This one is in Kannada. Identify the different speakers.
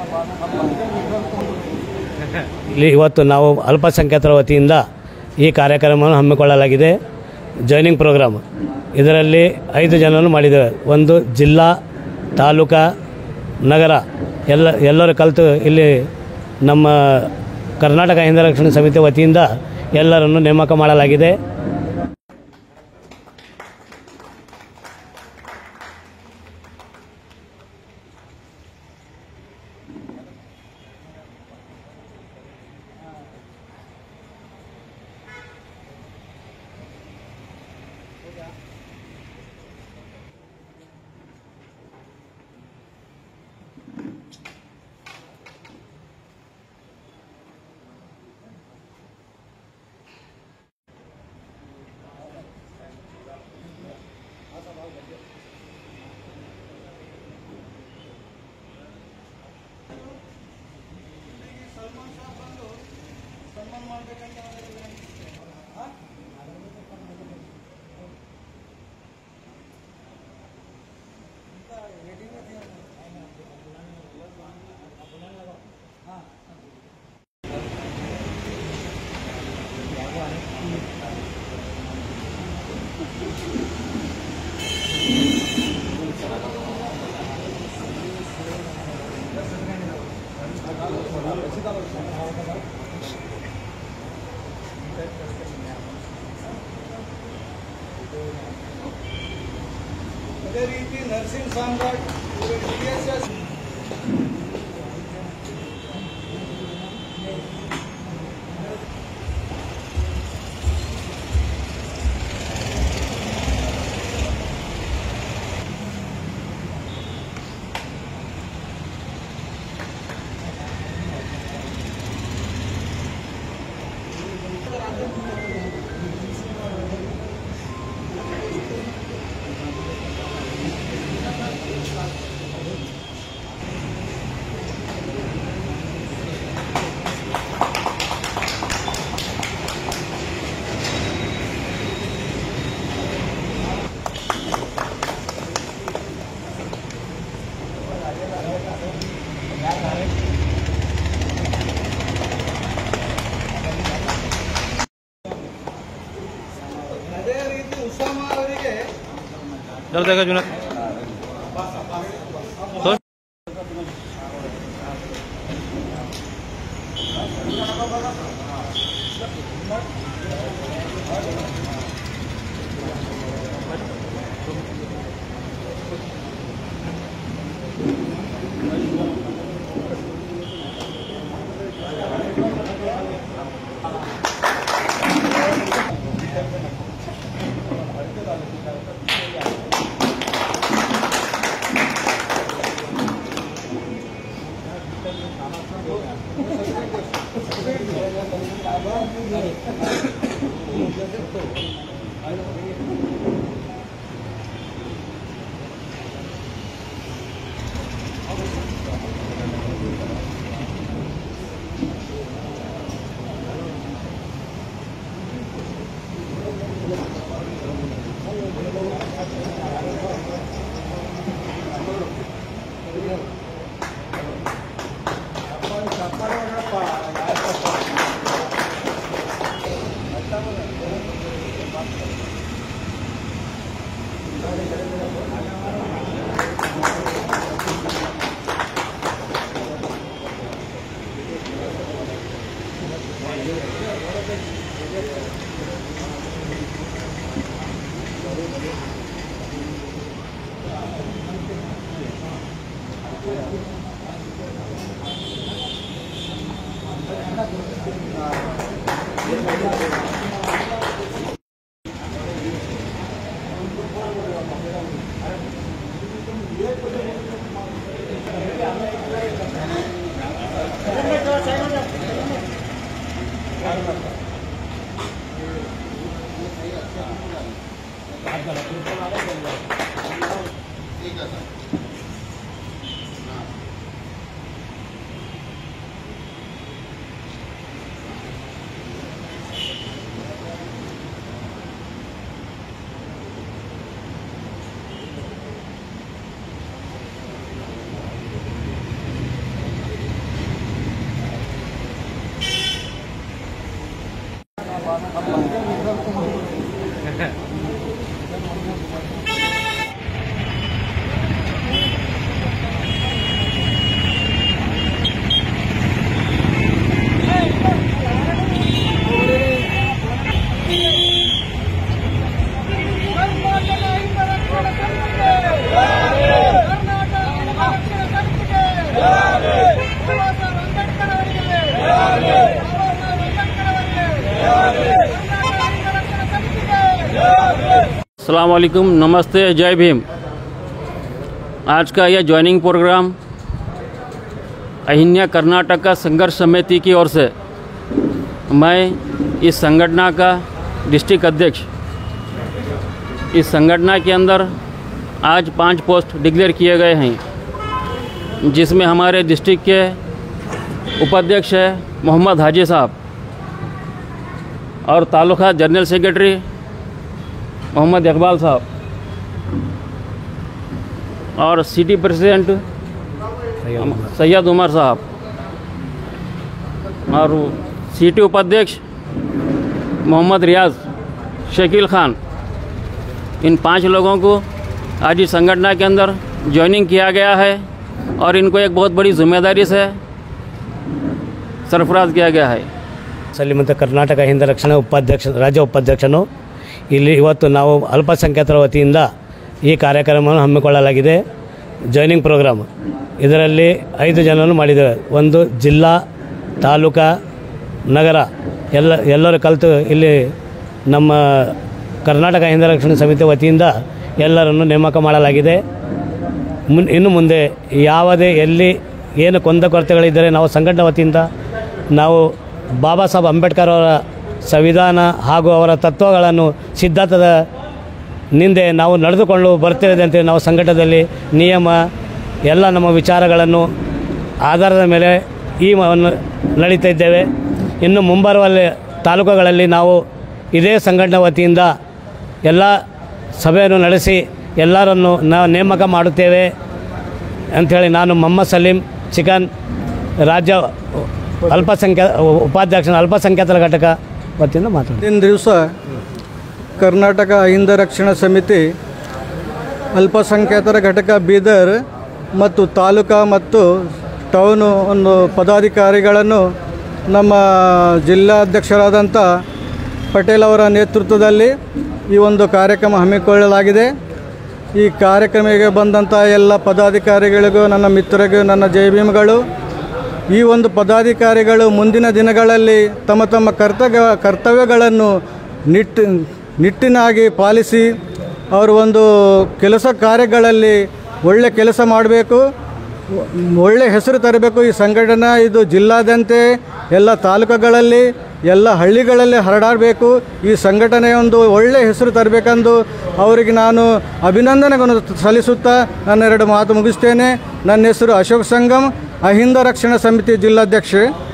Speaker 1: ಇಲ್ಲಿ ಇವತ್ತು ನಾವು ಅಲ್ಪಸಂಖ್ಯಾತರ ವತಿಯಿಂದ ಈ ಕಾರ್ಯಕ್ರಮವನ್ನು ಹಮ್ಮಿಕೊಳ್ಳಲಾಗಿದೆ. ಜಾಯ್ನಿಂಗ್ ಪ್ರೋಗ್ರಾಮ್ ಇದರಲ್ಲಿ 5 ಜನರನ್ನು ಮಾಡಿದ್ದೇವೆ. ಒಂದು ಜಿಲ್ಲಾ, ತಾಲೂಕಾ, ನಗರ ಎಲ್ಲರೂ ಕಲಿತು ಇಲ್ಲಿ ನಮ್ಮ ಕರ್ನಾಟಕ ಹಿಂದೂ ರಕ್ಷಣಾ ಸಮಿತಿ ವತಿಯಿಂದ ಎಲ್ಲರನ್ನು ನೇಮಕ ಮಾಡಲಾಗಿದೆ.
Speaker 2: ಅದೇ ರೀತಿ ನರ್ಸಿಂಗ್ ಸಾಮ್ರಾಟ್ DSS
Speaker 3: डर देगा जुना तो अस्सलाम वालेकुम, नमस्ते, जय भीम। आज का यह ज्वाइनिंग प्रोग्राम अहिन्या कर्नाटका संघर्ष समिति की ओर से मैं इस संगठन का डिस्ट्रिक्ट अध्यक्ष, इस संगठन के अंदर आज 5 पोस्ट डिक्लेयर किए गए हैं, जिसमें हमारे डिस्ट्रिक्ट के उपाध्यक्ष है मोहम्मद हाजी साहब और तालुका जनरल सेक्रेटरी मोहम्मद इकबाल साहब और सिटी प्रेसिडेंट सैयद उमर साहब और सिटी उपाध्यक्ष मोहम्मद रियाज शकील खान। इन 5 लोगों को आज इस संगठन के अंदर ज्वाइनिंग किया गया है और इनको एक बहुत बड़ी जिम्मेदारी से सरफराज किया गया है।
Speaker 1: ಸಲ್ಲಿ ಮತ್ತು ಕರ್ನಾಟಕ ಹಿಂದ ರಕ್ಷಣಾ ರಾಜ್ಯ ಉಪಾಧ್ಯಕ್ಷನು ಇಲ್ಲಿ ಇವತ್ತು ನಾವು ಅಲ್ಪಸಂಖ್ಯಾತರ ವತಿಯಿಂದ ಈ ಕಾರ್ಯಕ್ರಮವನ್ನು ಹಮ್ಮಿಕೊಳ್ಳಲಾಗಿದೆ, ಜಾಯ್ನಿಂಗ್ ಪ್ರೋಗ್ರಾಮ್. ಇದರಲ್ಲಿ 5 ಜನರನ್ನು ಮಾಡಿದ್ದೇವೆ. ಒಂದು ಜಿಲ್ಲಾ, ತಾಲೂಕಾ, ನಗರ ಎಲ್ಲರೂ ಕಲಿತು ಇಲ್ಲಿ ನಮ್ಮ ಕರ್ನಾಟಕ ಹಿಂದ ರಕ್ಷಣಾ ಸಮಿತಿ ವತಿಯಿಂದ ಎಲ್ಲರನ್ನು ನೇಮಕ ಮಾಡಲಾಗಿದೆ. ಇನ್ನು ಮುಂದೆ ಯಾವುದೇ ಎಲ್ಲಿ ಏನು ಕುಂದುಕೊರತೆಗಳಿದ್ದರೆ ನಾವು ಸಂಘಟನಾ ವತಿಯಿಂದ ನಾವು ಬಾಬಾ ಸಾಹೇಬ್ ಅಂಬೇಡ್ಕರ್ ಅವರ ಸಂವಿಧಾನ ಹಾಗೂ ಅವರ ತತ್ವಗಳನ್ನು ಸಿದ್ಧಾಂತದ ನಿಂದೆ ನಾವು ನಡೆದುಕೊಂಡು ಬರ್ತೇವೆ ಅಂತೇಳಿ ನಾವು ಸಂಘಟನೆಯಲ್ಲಿ ನಿಯಮ ಎಲ್ಲ ನಮ್ಮ ವಿಚಾರಗಳನ್ನು ಆಧಾರದ ಮೇಲೆ ನಡೀತಾ ಇದ್ದೇವೆ. ಇನ್ನು ಮುಂಬರುವ ತಾಲೂಕುಗಳಲ್ಲಿ ನಾವು ಇದೇ ಸಂಘಟನಾ ವತಿಯಿಂದ ಎಲ್ಲ ಸಭೆಯನ್ನು ನಡೆಸಿ ಎಲ್ಲರನ್ನು ನಾವು ನೇಮಕ ಮಾಡುತ್ತೇವೆ ಅಂಥೇಳಿ ನಾನು ಮೊಹಮ್ಮದ್ ಸಲೀಂ ಚಿಕನ್ ರಾಜ್ಯ ಉಪಾಧ್ಯಕ್ಷ ಅಲ್ಪಸಂಖ್ಯಾತರ ಘಟಕ ವತಿಯಿಂದ ಮಾತಾಡ್ತೀನಿ.
Speaker 2: ಇಂದಿನ ದಿವಸ ಕರ್ನಾಟಕ ಹಿಂದ ರಕ್ಷಣಾ ಸಮಿತಿ ಅಲ್ಪಸಂಖ್ಯಾತರ ಘಟಕ ಬೀದರ್ ಮತ್ತು ತಾಲೂಕಾ ಮತ್ತು ಟೌನು ಒಂದು ಪದಾಧಿಕಾರಿಗಳನ್ನು ನಮ್ಮ ಜಿಲ್ಲಾಧ್ಯಕ್ಷರಾದಂಥ ಪಟೇಲ್ ಅವರ ನೇತೃತ್ವದಲ್ಲಿ ಈ ಒಂದು ಕಾರ್ಯಕ್ರಮ ಹಮ್ಮಿಕೊಳ್ಳಲಾಗಿದೆ. ಈ ಕಾರ್ಯಕ್ರಮಕ್ಕೆ ಬಂದಂಥ ಎಲ್ಲ ಪದಾಧಿಕಾರಿಗಳಿಗೂ, ನನ್ನ ಮಿತ್ರರಿಗೂ ನನ್ನ ಜೈ ಭೀಮ್ಗಳು. ಈ ಒಂದು ಪದಾಧಿಕಾರಿಗಳು ಮುಂದಿನ ದಿನಗಳಲ್ಲಿ ತಮ್ಮ ತಮ್ಮ ಕರ್ತವ್ಯಗಳನ್ನು ನಿಟ್ಟಿನಾಗಿ ಪಾಲಿಸಿ ಅವರು ಒಂದು ಕೆಲಸ ಕಾರ್ಯಗಳಲ್ಲಿ ಒಳ್ಳೆ ಕೆಲಸ ಮಾಡಬೇಕು, ಒಳ್ಳೆ ಹೆಸರು ತರಬೇಕು. ಈ ಸಂಘಟನೆ ಇದು ಜಿಲ್ಲಾದ್ಯಂತ ಎಲ್ಲ ತಾಲೂಕುಗಳಲ್ಲಿ ಎಲ್ಲ ಹಳ್ಳಿಗಳಲ್ಲಿ ಹರಡಬೇಕು. ಈ ಸಂಘಟನೆ ಒಂದು ಒಳ್ಳೆ ಹೆಸರು ತರಬೇಕೆಂದು ಅವರಿಗೆ ನಾನು ಅಭಿನಂದನೆಗಳನ್ನು ಸಲ್ಲಿಸುತ್ತಾ ನನ್ನ 2 ಮಾತು ಮುಗಿಸ್ತೇನೆ. ನನ್ನ ಹೆಸರು ಅಶೋಕ್ ಸಂಗಮ್, ಅಹಿಂದ ರಕ್ಷಣಾ ಸಮಿತಿ ಜಿಲ್ಲಾಧ್ಯಕ್ಷ.